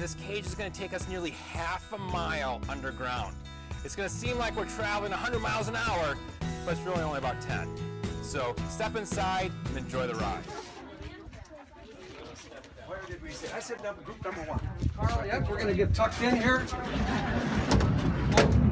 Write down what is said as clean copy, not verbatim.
and this cage is going to take us nearly half a mile underground. It's going to seem like we're traveling 100 miles an hour, but it's really only about 10. So step inside and enjoy the ride. Where did we say? I said group number 1. Carl, yep, we're going to get tucked in here.